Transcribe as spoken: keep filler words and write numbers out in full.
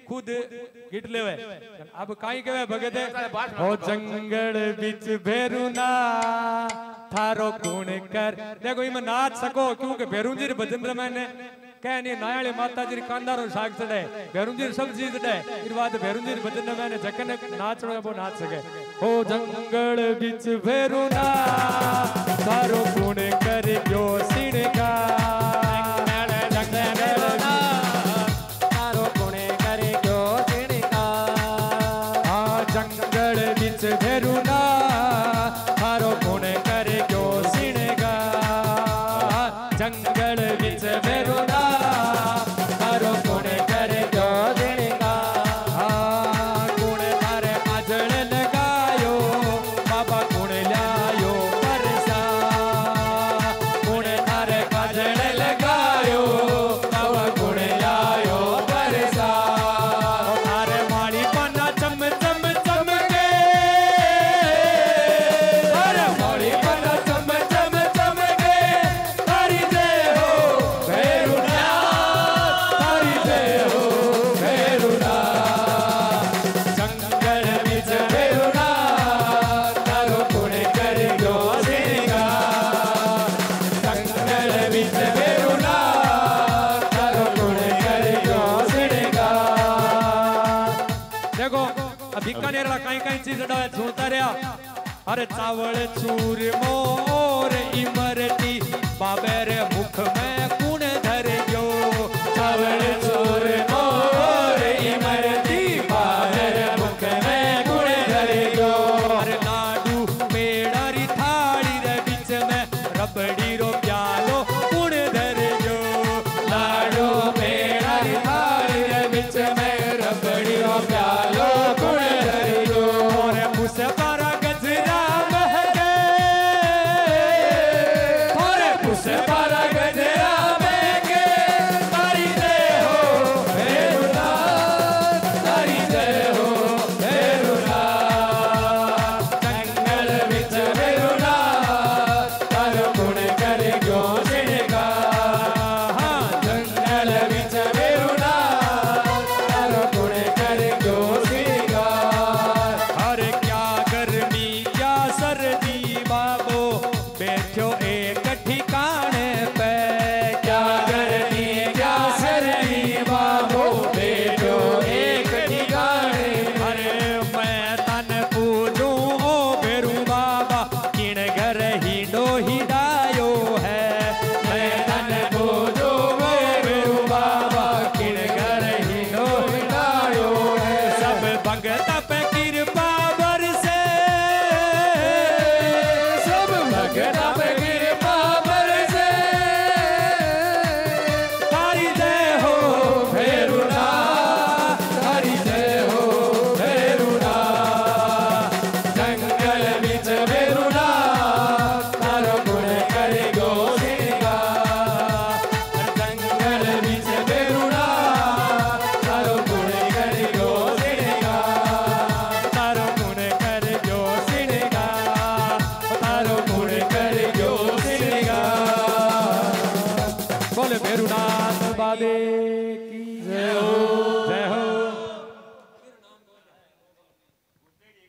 खुद गीत लेवे अब काई कहवे भगत ओ जंगल बिच भेरुना थारो गुण कर देखो इम नाच सको क्योंकि भेरुंजी भजन मैंने कहनी नायाली माता जी कांदारो साग चढ़े भेरुंजी सब्जी चढ़े इस बात भेरुंजी भजन मैंने जकन नाचनो वो नाच सके ओ जंगल बिच भेरुना थारो गुण कर जो सिणगा भेरुना थारो गुण कर जो सिणगा जंगल बिच भेरुना थारो गुण कर जो सिणगा गुण थारे आजड़ लगायो बाबा गुण लायो परसा गुण थारे आजड़ लगायो बाबा गुण लायो परसा थारे माड़ी पन्ना चम चम बीकानेर कई कई चीज सुनता रहा अरे चावल चूर मोर इमरती बाबे रे